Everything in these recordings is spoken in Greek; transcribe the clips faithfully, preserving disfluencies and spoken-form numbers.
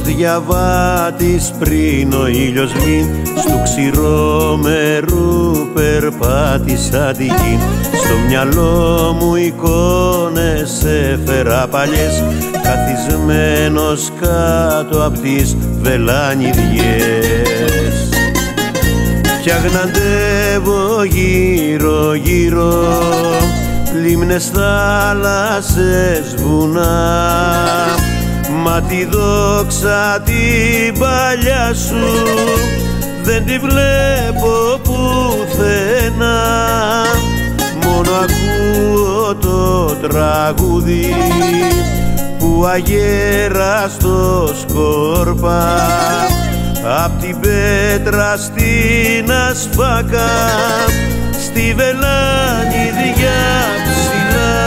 διαβάτης πριν ο ήλιος βγει, στου ξηρόμερου περπάτησα τη γη. Στο μυαλό μου εικόνες έφερα παλιές, καθισμένος κάτω απ' τις βελάνιδιές. Φτιαγναντεύω γύρω γύρω λίμνες, θάλασσες, βουνά, μα τη δόξα την παλιά σου δεν τη βλέπω πουθενά. Μόνο ακούω το τραγούδι που αγέραστο σκόρπα απ' την πέτρα στην ασφάκα στη βελάνιδια ψηλά.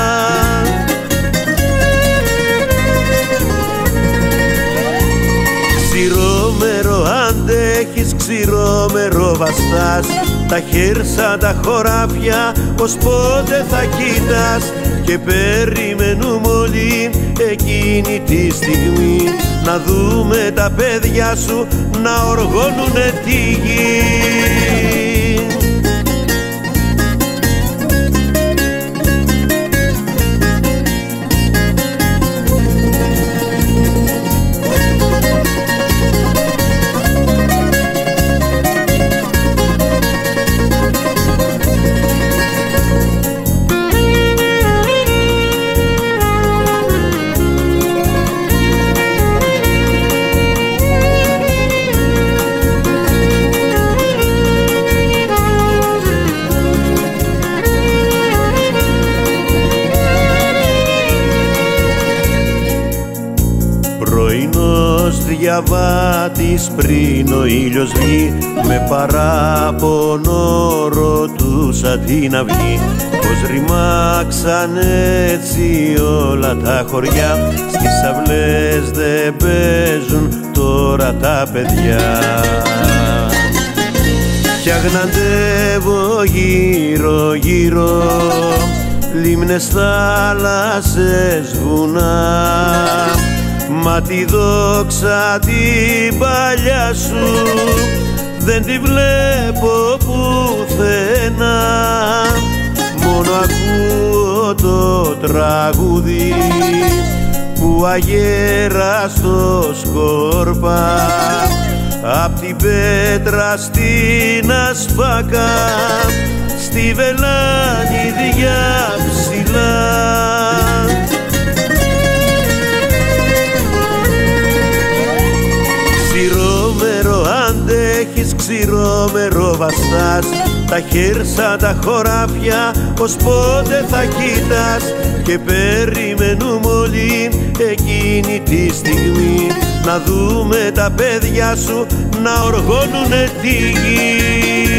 Ξηρόμερο αντέχεις, ξηρόμερο βαστάς, τα χέρσα τα χωράφια ως πότε θα κοίτας, και περιμένουμε όλοι εκείνη τη στιγμή να δούμε τα παιδιά σου να οργώνουνε τη γη. Πρωινός διαβάτης πριν ο ήλιος βγει, με παράπονο ρωτούσα την αυγή, πως ρημάξαν έτσι όλα τα χωριά, στις αυλές δεν παίζουν τώρα τα παιδιά. Φτιαγναντεύω γύρω γύρω λίμνες, θάλασσες, βουνά, μα τη δόξα την παλιά σου δεν τη βλέπω πουθενά. Μόνο ακούω το τραγούδι που αγέραστο σκόρπα απ' την πέτρα στην ασφάκα στη βελάνιδια ψηλά. Ξηρόμερο αντέχεις, ξηρόμερο βαστάς, τα χέρσα τα χωράφια ως πότε θα κοίτας, και περιμένουμε όλοι εκείνη τη στιγμή να δούμε τα παιδιά σου να οργώνουνε τη γη.